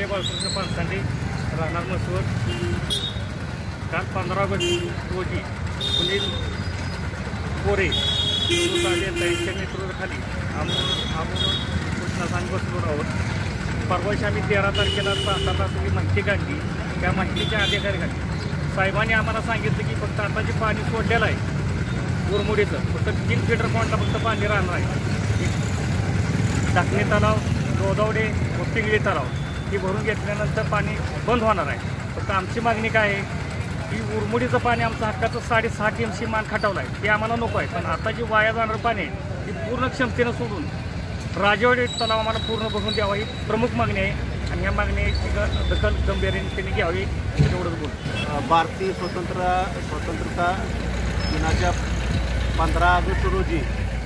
संजय बाळकृष्ण पानसांडे राहणार मसवड। काल 15 ऑगस्ट रोजी सुनील कोरे यांच्या नेतृत्वाखाली आम्ही कृष्णासांग बसलो आहोत। परवाशी आम्ही 13 तारखेला साताराची माहिती काढली। त्या माहितीच्या अधिकाऱ्यांनी साहेबांनी आम्हाला सांगितलं की फक्त आता जे पाणी सोडलेलं आहे गुरमुडीचं फक्त 3 फीटर पॉईंटला फक्त पाणी राहणार आहे। टाकणी तलाव, गोदावडे व पिंगळी तलाव ही भरून घेतल्यानंतर पाणी बंद होणार आहे। फक्त आमची मागणी काय आहे की उरमुडीचं पाणी आमचं हक्काचं 6.5 TMC मान खटावलं आहे ते आम्हाला नको आहे। पण आता जी वाया जाणारं पाणी आहे ती पूर्ण क्षमतेनं सोडून राजवाडी तलाव आम्हाला पूर्ण भरून द्यावा ही प्रमुख मागणी आहे आणि ह्या मागणीची दखल गंभीरतेने त्यांनी घ्यावी एवढंच बोल। भारतीय स्वतंत्रता दिनाच्या 15 ऑगस्ट रोजी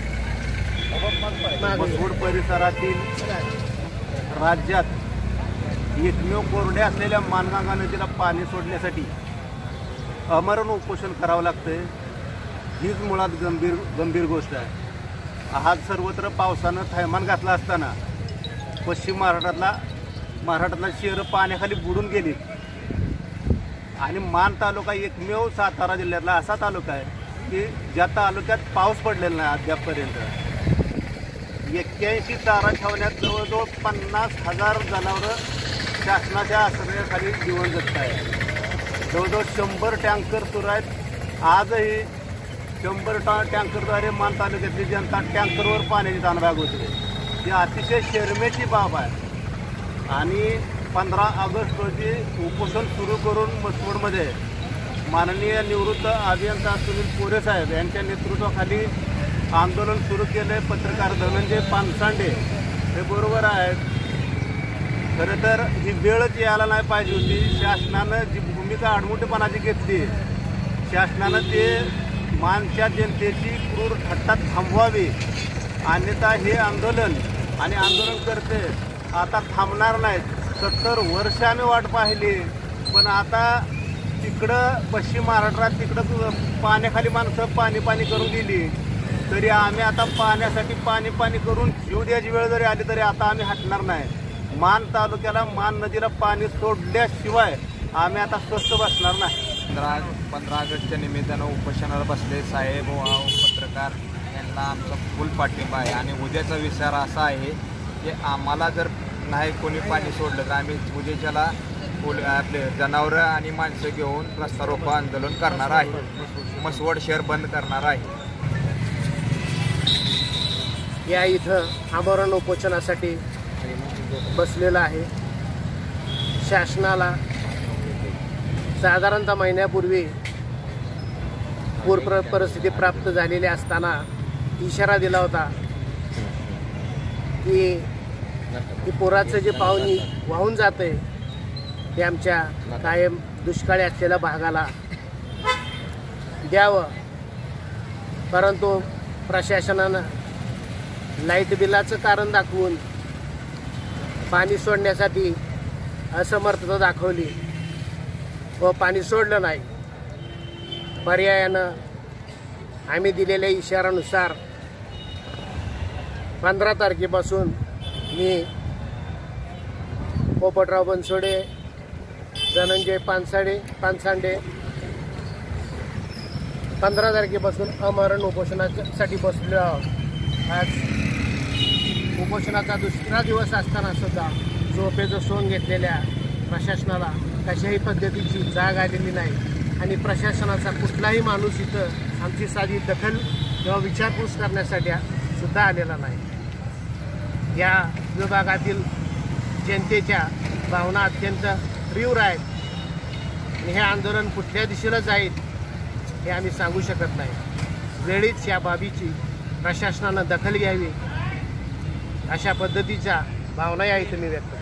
मसवड परिसरातील राज्यात एकमेव कोरडे असलेल्या मानगंगा नदीला पाणी सोडण्यासाठी आमरण उपोषण करावं लागतंय। हीच मुळात गंभीर गोष्ट आहे। आज सर्वत्र पावसानं थैमान घातला असताना पश्चिम महाराष्ट्रातला शहरं पाण्याखाली बुडून गेली आणि मान तालुका एकमेव सातारा जिल्ह्यातला असा तालुका आहे की ज्या तालुक्यात पाऊस पडलेला नाही अद्यापपर्यंत। 81 चारा छावण्यात जवळजवळ 50,000 जनावरं शासनाच्या आश्रयाखाली जीवन जगत आहे। जवळजवळ 100 टँकर सुरू आहेत। आजही 100 टँकरद्वारे मान तालुक्यातली जनता टँकरवर पाण्याची ताण भागवते। ही अतिशय शरमेची बाब आहे आणि 15 ऑगस्ट रोजी उपोषण सुरू करून मसवडमध्ये माननीय निवृत्त अभियंता सुनील कोरे साहेब यांच्या नेतृत्वाखाली आंदोलन सुरू केले। पत्रकार धनंजय पानसांडे हे बरोबर आहेत। खरं तर ही वेळच यायला नाही पाहिजे होती। शासनानं जी भूमिका आडमुठेपणाची घेतली, शासनानं ते मानच्या जनतेची क्रूर थट्टा थांबवावी, अन्यथा हे आंदोलन आणि आंदोलनकर्ते आता थांबणार नाहीत। 70 वर्ष आम्ही वाट पाहिली, पण आता तिकडं पश्चिम महाराष्ट्रात तिकडं पाण्याखाली माणसं पाणी करून गेली तरी आम्ही आता पाण्यासाठी पाणी करून जीव द्यायची वेळ जरी आली तरी आता आम्ही हटणार नाही। मान तालुक्याला मान नदीला पाणी सोडल्याशिवाय आम्ही आता स्वस्थ बसणार नाही। 15 ऑगस्टच्या निमित्तानं उपोषणाला बसले साहेब व पत्रकार यांना आमचा फुल पाठिंबा आहे आणि उद्याचा विचार असा आहे की आम्हाला जर नाही कोणी पाणी सोडलं तर आम्ही उद्याच्याला आपले जनावरं आणि माणसं घेऊन रस्ता रोको आंदोलन करणार आहे। मसवड शहर बंद करणार आहे। या इथं आमरण उपोषणासाठी बसलेला आहे। शासनाला साधारणतः महिन्यापूर्वी पूर परिस्थिती प्राप्त झालेली असताना इशारा दिला होता की पुराचं जे पाणी वाहून जाते ते आमच्या कायम दुष्काळी असलेल्या भागाला द्यावं, परंतु प्रशासनानं लाईट बिलाचं कारण दाखवून पाणी सोडण्यासाठी असमर्थता दाखवली व पाणी सोडलं नाही। पर्यायानं आम्ही दिलेल्या इशाऱ्यानुसार 15 तारखेपासून मी पोपटराव बनसोडे, धनंजय पानसांडे 15 तारखेपासून आमरण उपोषणासाठी बसलो आहोत। आज उपोषणाचा दुसरा दिवस असताना सुद्धा झोपेचं सोंग घेतलेल्या प्रशासनाला कशाही पद्धतीची जाग आलेली नाही आणि प्रशासनाचा कुठलाही माणूस इथं आमची साधी दखल किंवा विचारपूस करण्यासाठी सुद्धा आलेला नाही। या विभागातील जनतेच्या भावना अत्यंत तीव्र आहेत आणि हे आंदोलन कुठल्या दिशेला जाईल हे आम्ही सांगू शकत नाही। वेळीच या बाबीची प्रशासनानं दखल घ्यावी अशा पद्धतीच्या भावना या इथं मी व्यक्त